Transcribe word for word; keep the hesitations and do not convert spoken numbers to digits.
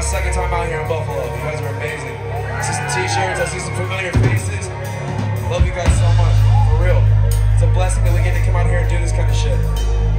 my second time out here in Buffalo. You guys are amazing. I see some t-shirts, I see some familiar faces. Love you guys so much, for real. It's a blessing that we get to come out here and do this kind of shit.